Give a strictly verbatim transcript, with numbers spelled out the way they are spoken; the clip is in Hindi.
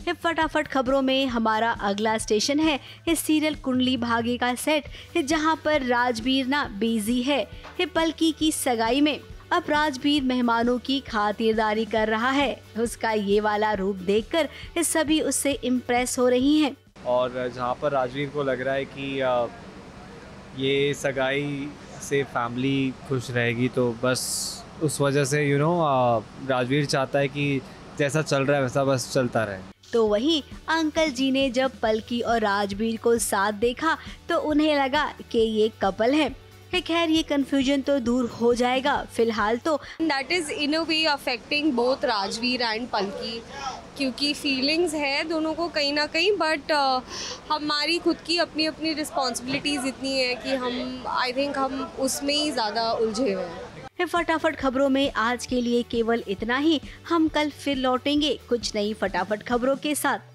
ये फटाफट खबरों में हमारा अगला स्टेशन है इस सीरियल कुंडली भाग्य का सेट, जहां पर राजवीर ना बिजी है ये पलकी की सगाई में। अब राजवीर मेहमानों की खातिरदारी कर रहा है। उसका ये वाला रूप देखकर ये सभी उससे इम्प्रेस हो रही हैं। और जहाँ पर राजवीर को लग रहा है कि आ, ये सगाई से फैमिली खुश रहेगी, तो बस उस वजह से यू नो राजवीर चाहता है कि जैसा चल रहा है वैसा बस चलता रहे। तो वहीं अंकल जी ने जब पलकी और राजवीर को साथ देखा तो उन्हें लगा कि ये कपल है। खैर ये कंफ्यूजन तो दूर हो जाएगा फिलहाल तो। That is in a way affecting both Rajveer and Palki, क्योंकि फीलिंग्स है दोनों को कहीं ना कहीं, बट uh, हमारी खुद की अपनी अपनी रिस्पॉन्सिबिलिटीज़ इतनी है कि हम आई थिंक हम उसमें ही ज़्यादा उलझे हुए हैं। फटाफट खबरों में आज के लिए केवल इतना ही। हम कल फिर लौटेंगे कुछ नई फटाफट खबरों के साथ।